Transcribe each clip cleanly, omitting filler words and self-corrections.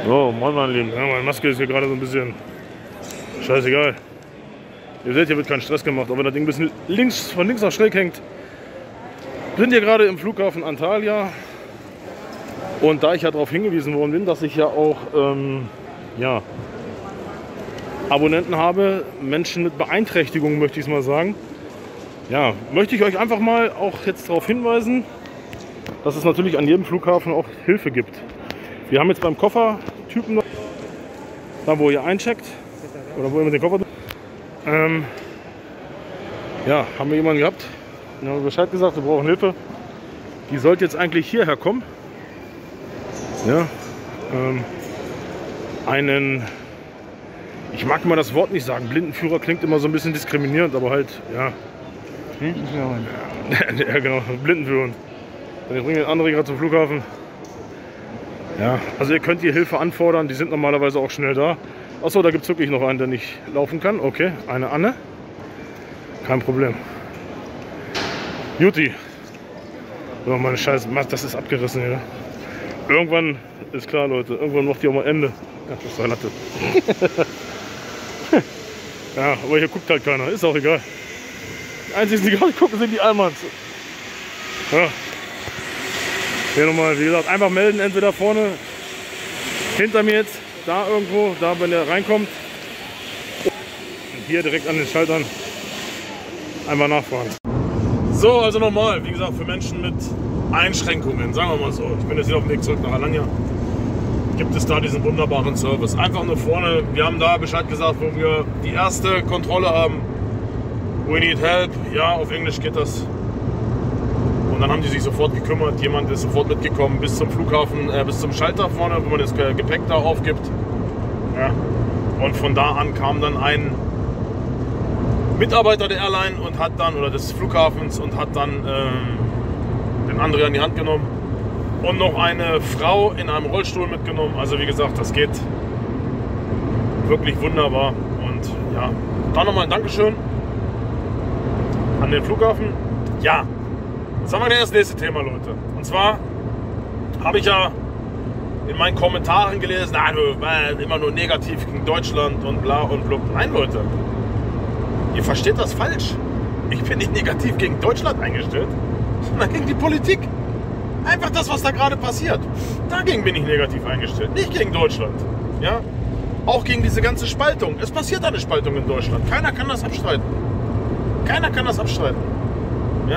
So, moin meine Lieben. Ja, meine Maske ist hier gerade so ein bisschen scheißegal. Ihr seht, hier wird kein Stress gemacht, aber wenn das Ding ein bisschen von links nach schräg hängt. Wir sind hier gerade im Flughafen Antalya. Und da ich ja darauf hingewiesen worden bin, dass ich ja auch Abonnenten habe, Menschen mit Beeinträchtigungen, möchte ich es mal sagen. Ja, möchte ich euch einfach mal auch jetzt darauf hinweisen, dass es natürlich an jedem Flughafen auch Hilfe gibt. Wir haben jetzt beim Koffertypen, da wo ihr eincheckt, oder wo ihr mit dem Koffer, haben wir jemanden gehabt, dann haben wir Bescheid gesagt, wir brauchen Hilfe. Die sollte jetzt eigentlich hierher kommen. Ja, ich mag mal das Wort nicht sagen, Blindenführer klingt immer so ein bisschen diskriminierend, aber halt, ja. Blindenführer. Ja, genau, Blindenführer. Wir bringen den anderen gerade zum Flughafen. Ja, also ihr könnt hier Hilfe anfordern, die sind normalerweise auch schnell da. Achso, da gibt es wirklich noch einen, der nicht laufen kann. Okay, eine Anne. Kein Problem. Juti. So, meine Scheiße, das ist abgerissen hier. Irgendwann ist klar, Leute, irgendwann macht die auch mal Ende. Ja, das ist eine Latte. Ja, aber hier guckt halt keiner, ist auch egal. Die einzigen, die gerade gucken, sind die Allmanns. Ja. Hier nochmal, wie gesagt, einfach melden, entweder vorne, hinter mir jetzt, da irgendwo, da wenn der reinkommt. Und hier direkt an den Schaltern einfach nachfragen. So, also nochmal, wie gesagt, für Menschen mit Einschränkungen, sagen wir mal so. Ich bin jetzt wieder auf dem Weg zurück nach Alanya. Gibt es da diesen wunderbaren Service. Einfach nur vorne, wir haben da Bescheid gesagt, wo wir die erste Kontrolle haben. We need help. Ja, auf Englisch geht das. Und dann haben die sich sofort gekümmert. Jemand ist sofort mitgekommen bis zum Flughafen, bis zum Schalter vorne, wo man das Gepäck da aufgibt. Ja. Und von da an kam dann ein Mitarbeiter der Airline und hat dann, oder des Flughafens, und hat dann den André an die Hand genommen. Und noch eine Frau in einem Rollstuhl mitgenommen. Also wie gesagt, das geht wirklich wunderbar. Und ja, dann nochmal ein Dankeschön an den Flughafen. Ja, jetzt haben wir das nächste Thema, Leute. Und zwar habe ich ja in meinen Kommentaren gelesen, immer nur negativ gegen Deutschland und bla und blub. Nein, Leute, ihr versteht das falsch. Ich bin nicht negativ gegen Deutschland eingestellt, sondern gegen die Politik. Einfach das, was da gerade passiert. Dagegen bin ich negativ eingestellt, nicht gegen Deutschland. Ja? Auch gegen diese ganze Spaltung. Es passiert eine Spaltung in Deutschland. Keiner kann das abstreiten. Keiner kann das abstreiten. Ja?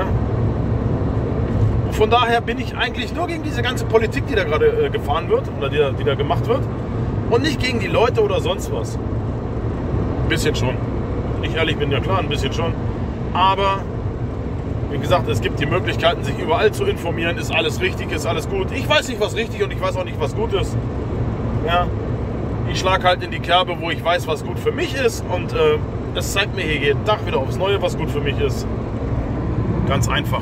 Und von daher bin ich eigentlich nur gegen diese ganze Politik, die da gerade gefahren wird oder die da gemacht wird. Und nicht gegen die Leute oder sonst was. Ein bisschen schon. Ich ehrlich bin, ja klar, ein bisschen schon. Aber wie gesagt, es gibt die Möglichkeiten, sich überall zu informieren. Ist alles richtig, ist alles gut. Ich weiß nicht, was richtig und ich weiß auch nicht, was gut ist. Ja, ich schlage halt in die Kerbe, wo ich weiß, was gut für mich ist. Und es zeigt mir hier jeden Tag wieder aufs Neue, was gut für mich ist. Ganz einfach.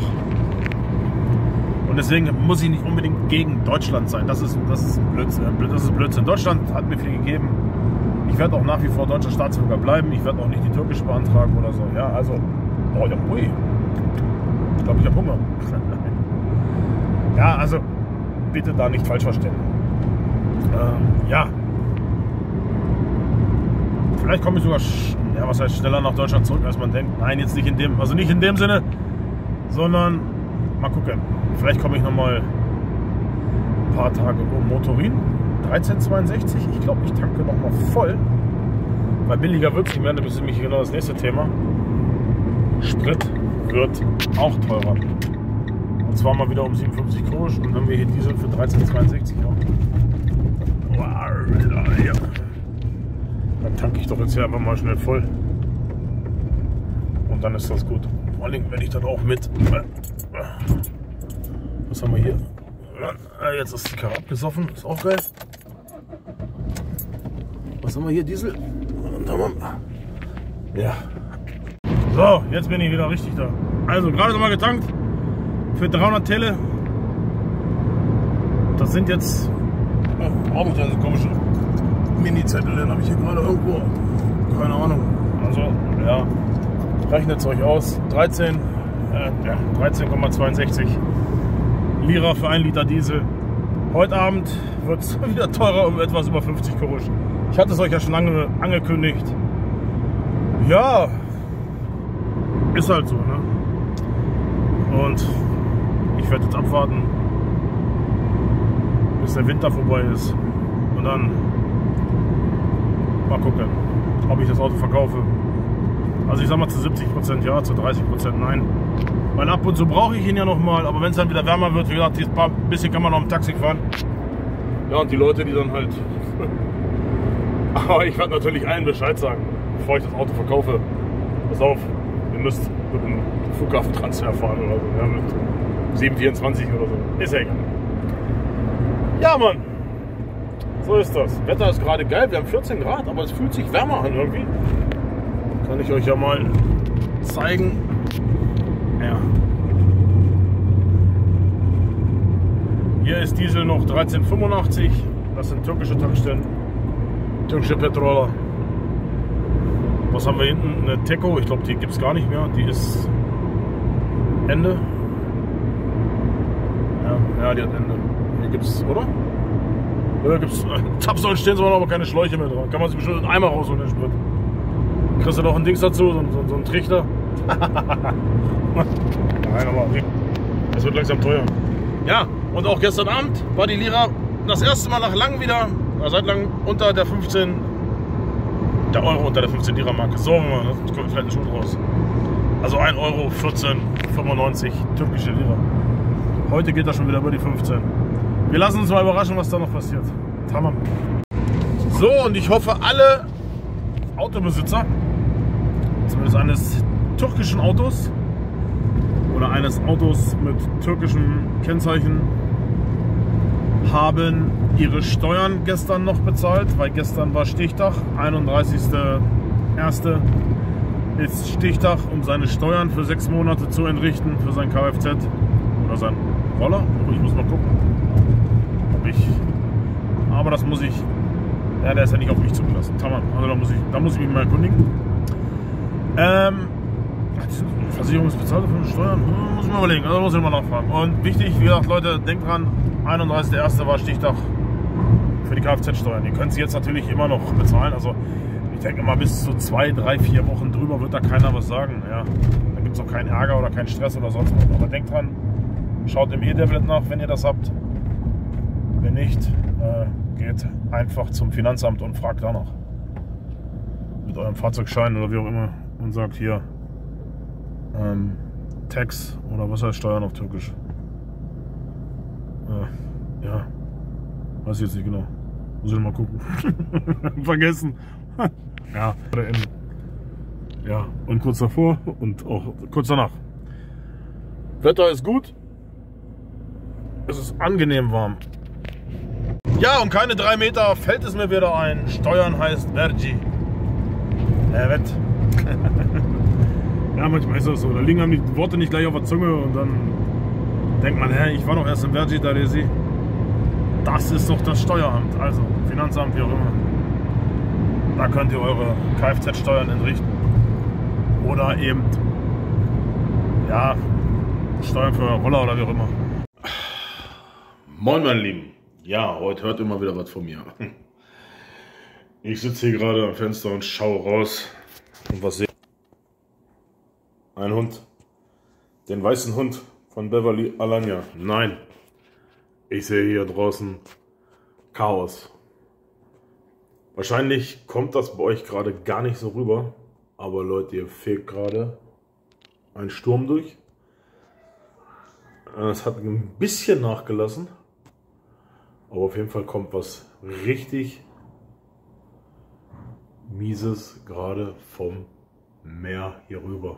Und deswegen muss ich nicht unbedingt gegen Deutschland sein. Das ist Blödsinn. Deutschland hat mir viel gegeben. Ich werde auch nach wie vor deutscher Staatsbürger bleiben. Ich werde auch nicht die türkische beantragen oder so. Ja, also, oh ja, ui. Ich glaube, ich habe Hunger. Ja, also bitte da nicht falsch verstehen. Ja. Vielleicht komme ich sogar, was heißt schneller nach Deutschland zurück, als man denkt. Nein, jetzt nicht in dem, also nicht in dem Sinne, sondern mal gucken. Vielleicht komme ich noch mal ein paar Tage um Motorin. 13,62. Ich glaube, ich tanke noch mal voll, weil billiger wird es nicht mehr. Das ist nämlich genau das nächste Thema. Sprit wird auch teurer. Und zwar mal wieder um 57 Grosch. Und wenn wir hier Diesel für 13,62 haben, dann tanke ich doch jetzt hier einfach mal schnell voll. Und dann ist das gut. Vor allem, wenn ich dann auch mit. Was haben wir hier? Jetzt ist die Karre abgesoffen. Ist auch geil. Was haben wir hier? Diesel? Und dann ja. So, jetzt bin ich wieder richtig da. Also, gerade noch mal getankt für 300 Tele. Das sind jetzt. Brauche ich diese komische Mini-Zettel, den habe ich hier gerade irgendwo. Keine Ahnung. Also, ja. Rechnet es euch aus. 13,62 Lira für 1 Liter Diesel. Heute Abend wird es wieder teurer, um etwas über 50 Kurusch. Ich hatte es euch ja schon lange angekündigt. Ja, ist halt so, ne? Und ich werde jetzt abwarten, bis der Winter vorbei ist. Und dann mal gucken, ob ich das Auto verkaufe. Also ich sag mal zu 70% ja, zu 30% nein. Weil ab und zu brauche ich ihn ja nochmal, aber wenn es dann wieder wärmer wird, wie gesagt, ein bisschen kann man noch im Taxi fahren. Ja, und die Leute, die dann halt... Aber ich werde natürlich allen Bescheid sagen, bevor ich das Auto verkaufe. Pass auf, ihr müsst mit einem Flughafentransfer fahren oder so, ja, mit 724 oder so. Ist ja egal. Ja, Mann. So ist das. Wetter ist gerade geil, wir haben 14 Grad, aber es fühlt sich wärmer an irgendwie. Kann ich euch ja mal zeigen. Ja. Hier ist Diesel noch 13,85. Das sind türkische Tankstellen. Türkische Petroler. Was haben wir hinten? Eine Teco. Ich glaube, die gibt es gar nicht mehr. Die ist Ende. Ja, die hat Ende. Hier gibt es, oder? Ja, gibt es. Zapfsäulen stehen, aber keine Schläuche mehr dran. Kann man sich bestimmt einen Eimer rausholen, den Sprit. Kriegst du noch ein Dings dazu, so ein Trichter. Nein, aber das wird langsam teuer. Ja, und auch gestern Abend war die Lira das erste Mal nach langem wieder, seit langem unter der 15, der Euro unter der 15 Lira Marke. So, das kommt vielleicht ein Schuh raus. Also 1 Euro 14,95 türkische Lira. Heute geht das schon wieder über die 15. Wir lassen uns mal überraschen, was da noch passiert. Tamam. So, und ich hoffe, alle Autobesitzer, zumindest eines türkischen Autos oder eines Autos mit türkischem Kennzeichen, haben ihre Steuern gestern noch bezahlt, weil gestern war Stichtag, 31.01. ist Stichtag, um seine Steuern für 6 Monate zu entrichten für sein Kfz oder sein Roller. Ich muss mal gucken, aber das muss ich, ja, der ist ja nicht auf mich zugelassen. Tamam. Also da muss ich mich mal erkundigen. Die Versicherung ist bezahlt für die Steuern? Muss ich mal überlegen, also muss ich mal nachfragen. Und wichtig, wie gesagt, Leute, denkt dran, 31.01. war Stichtag für die Kfz-Steuern. Ihr könnt sie jetzt natürlich immer noch bezahlen. Also ich denke mal, bis zu 2, 3, 4 Wochen drüber wird da keiner was sagen. Ja, da gibt es auch keinen Ärger oder keinen Stress oder sonst was. Aber denkt dran, schaut im E-Devlet nach, wenn ihr das habt. Wenn nicht, geht einfach zum Finanzamt und fragt danach. Mit eurem Fahrzeugschein oder wie auch immer. Und sagt hier Tax oder was heißt Steuern auf Türkisch? Ja, weiß ich jetzt nicht genau. Muss ich mal gucken. Vergessen. Ja, ja, und kurz davor und auch kurz danach. Wetter ist gut. Es ist angenehm warm. Ja, um keine 3 Meter fällt es mir wieder ein. Steuern heißt Vergi. Evet. Ja, manchmal ist das so. Da liegen einem die Worte nicht gleich auf der Zunge und dann denkt man, hä, ich war doch erst im Vergi Daresi. Das ist doch das Steueramt, also Finanzamt, wie auch immer. Da könnt ihr eure Kfz-Steuern entrichten. Oder eben, ja, Steuern für Roller oder wie auch immer. Moin, meine Lieben. Ja, heute hört immer wieder was von mir. Ich sitze hier gerade am Fenster und schaue raus. Und was sehe ich? Ein Hund. Den weißen Hund von Beverly Alanya. Nein. Ich sehe hier draußen Chaos. Wahrscheinlich kommt das bei euch gerade gar nicht so rüber. Aber Leute, hier fehlt gerade ein Sturm durch. Es hat ein bisschen nachgelassen. Aber auf jeden Fall kommt was richtig Mieses gerade vom Meer hier rüber.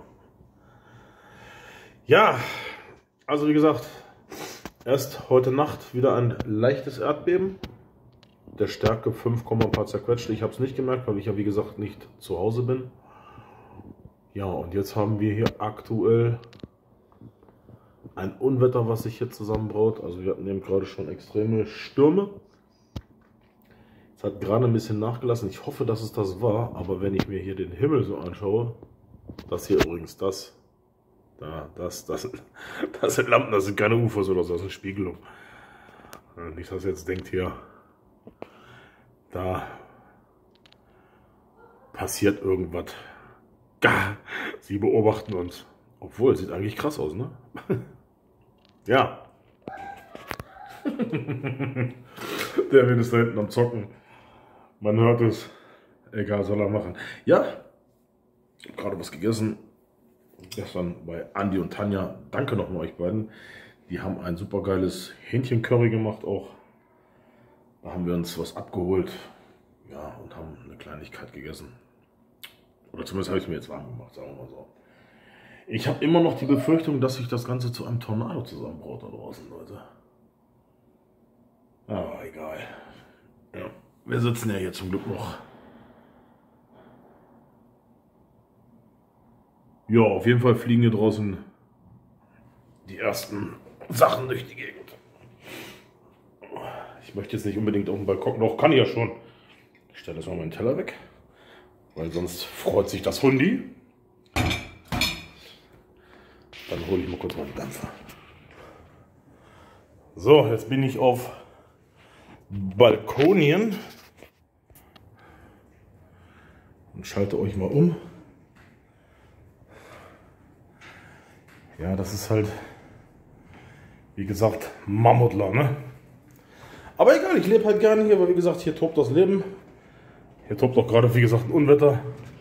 Ja, also wie gesagt, erst heute Nacht wieder ein leichtes Erdbeben. Der Stärke 5, ein paar zerquetscht. Ich habe es nicht gemerkt, weil ich ja wie gesagt nicht zu Hause bin. Ja, und jetzt haben wir hier aktuell ein Unwetter, was sich hier zusammenbraut. Also wir hatten eben gerade schon extreme Stürme. Es hat gerade ein bisschen nachgelassen. Ich hoffe, dass es das war. Aber wenn ich mir hier den Himmel so anschaue, das hier übrigens, das sind Lampen, das sind keine UFOs oder so, das ist eine Spiegelung. Nicht, dass ihr jetzt denkt hier, da passiert irgendwas. Sie beobachten uns. Obwohl, sieht eigentlich krass aus, ne? Ja. Der Wind ist da hinten am Zocken. Man hört es. Egal, soll er machen. Ja, ich habe gerade was gegessen. Gestern bei Andi und Tanja. Danke nochmal euch beiden. Die haben ein super geiles Hähnchencurry gemacht auch. Da haben wir uns was abgeholt. Ja, und haben eine Kleinigkeit gegessen. Oder zumindest habe ich es mir jetzt warm gemacht, sagen wir mal so. Ich habe immer noch die Befürchtung, dass sich das Ganze zu einem Tornado zusammenbraut da draußen, Leute. Aber egal. Ja, wir sitzen ja hier zum Glück noch. Ja, auf jeden Fall fliegen hier draußen die ersten Sachen durch die Gegend. Ich möchte jetzt nicht unbedingt auf den Balkon, doch kann ich ja schon. Ich stelle jetzt mal meinen Teller weg, weil sonst freut sich das Hundi. Dann hole ich mal kurz meinen Dampfer. So, jetzt bin ich auf Balkonien und schalte euch mal um. Ja, das ist halt, wie gesagt, Mammutland, ne? Aber egal, ich lebe halt gerne hier, weil wie gesagt, hier tobt das Leben. Hier tobt auch gerade, wie gesagt, ein Unwetter.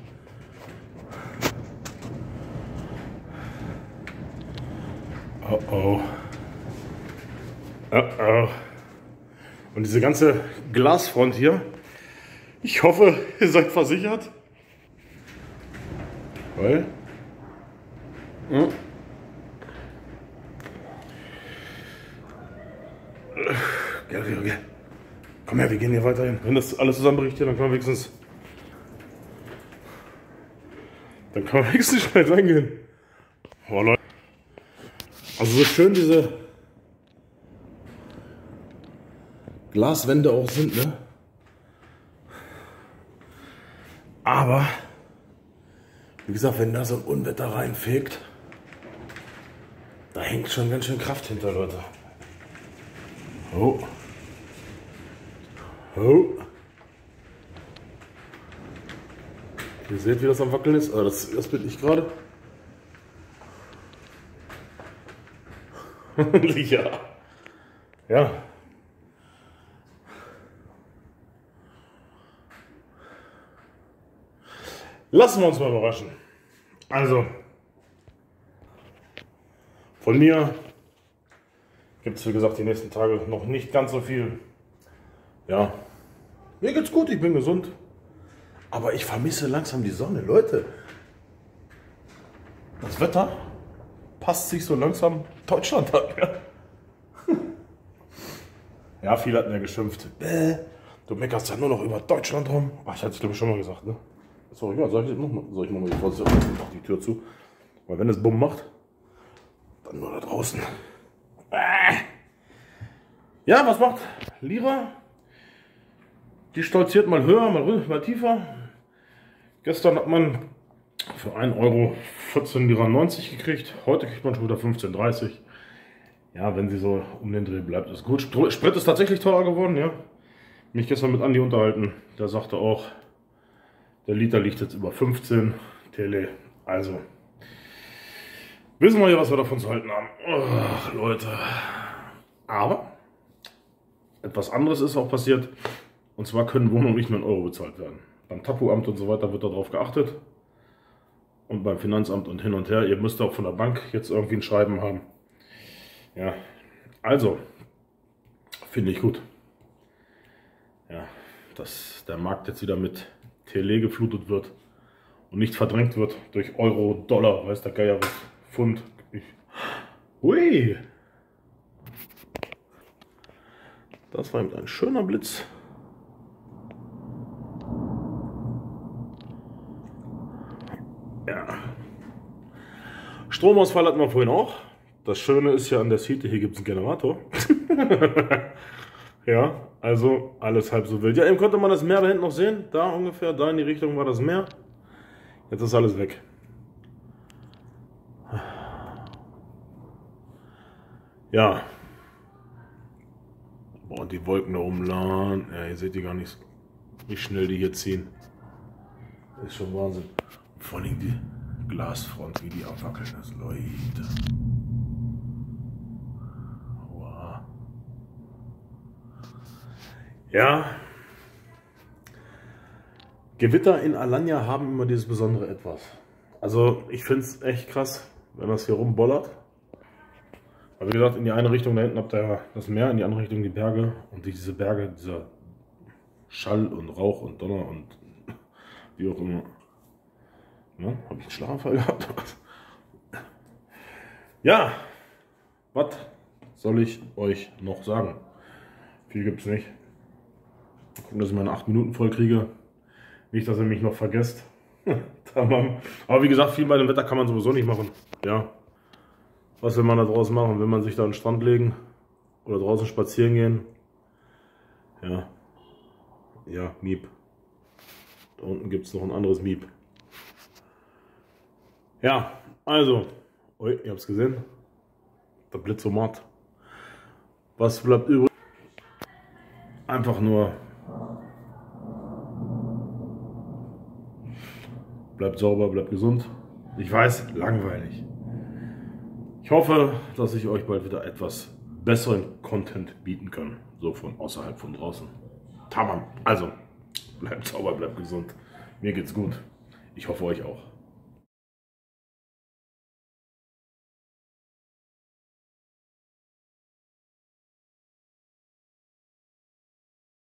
Oh oh. Oh oh. Und diese ganze Glasfront hier, ich hoffe, ihr seid versichert. Weil... Okay. Komm her, wir gehen hier weiterhin. Wenn das alles zusammenbricht hier, dann kann man wenigstens schnell reingehen. Oh Leute. Also so schön diese Glaswände auch sind, ne? Aber, wie gesagt, wenn da so ein Unwetter reinfegt, da hängt schon ganz schön Kraft hinter, Leute. Oh. Oh. Ihr seht, wie das am Wackeln ist. Das bin ich gerade. Ja. Ja. Lassen wir uns mal überraschen. Also, von mir gibt es, wie gesagt, die nächsten Tage noch nicht ganz so viel. Ja, mir geht's gut, ich bin gesund. Aber ich vermisse langsam die Sonne. Leute, das Wetter passt sich so langsam Deutschland an. Ja, ja, viele hatten ja geschimpft. Du meckerst ja nur noch über Deutschland rum. Ach, ich hatte es, glaube ich, schon mal gesagt, ne? Sorry, ja, soll ich nochmal die Tür zu? Weil wenn es Bumm macht, dann nur da draußen. Ja, was macht Lira? Die stolziert mal höher, mal tiefer. Gestern hat man für 1 Euro 14,90 Lira gekriegt. Heute kriegt man schon wieder 15,30. Ja, wenn sie so um den Dreh bleibt, ist gut. Sprit ist tatsächlich teurer geworden, ja. Mich gestern mit Andi unterhalten. Der sagte auch, der Liter liegt jetzt über 15 TL. Also, wissen wir ja, was wir davon zu halten haben. Ach, Leute. Aber etwas anderes ist auch passiert. Und zwar können Wohnungen nicht mehr in Euro bezahlt werden. Beim Tapu-Amt und so weiter wird darauf geachtet. Und beim Finanzamt und hin und her. Ihr müsst auch von der Bank jetzt irgendwie ein Schreiben haben. Ja, also, finde ich gut. Ja, dass der Markt jetzt wieder mit TL geflutet wird und nicht verdrängt wird durch Euro, Dollar, weiß der Geier was, Pfund. Hui! Das war eben ein schöner Blitz. Ja. Stromausfall hatten wir vorhin auch. Das Schöne ist ja an der City, hier gibt es einen Generator. Ja, also alles halb so wild. Ja, eben konnte man das Meer da hinten noch sehen. Da ungefähr, da in die Richtung war das Meer. Jetzt ist alles weg. Ja. Boah, und die Wolken da oben laden. Ja, ihr seht die gar nicht, wie schnell die hier ziehen. Ist schon Wahnsinn. Vor allem die Glasfront, wie die am Wackeln ist, Leute. Wow. Ja. Gewitter in Alanya haben immer dieses besondere Etwas. Also ich finde es echt krass, wenn das hier rumbollert. Aber wie gesagt, in die eine Richtung da hinten habt ihr das Meer, in die andere Richtung die Berge. Und diese Berge, dieser Schall und Rauch und Donner und wie auch immer. Ja, habe ich einen Schlaganfall gehabt? Ja, was soll ich euch noch sagen? Viel gibt es nicht. Mal gucken, dass ich meine 8 Minuten voll kriege. Nicht, dass ihr mich noch vergesst. Aber wie gesagt, viel bei dem Wetter kann man sowieso nicht machen. Ja. Was will man da draußen machen? Will man sich da an den Strand legen? Oder draußen spazieren gehen? Ja. Ja, Miep. Da unten gibt es noch ein anderes Miep. Ja, also. Ui, ihr habt es gesehen. Der Blitzomat. Was bleibt übrig? Einfach nur. Bleibt sauber, bleibt gesund. Ich weiß, langweilig. Ich hoffe, dass ich euch bald wieder etwas besseren Content bieten kann. So von außerhalb, von draußen. Tamam. Also, bleibt sauber, bleibt gesund. Mir geht's gut. Ich hoffe euch auch.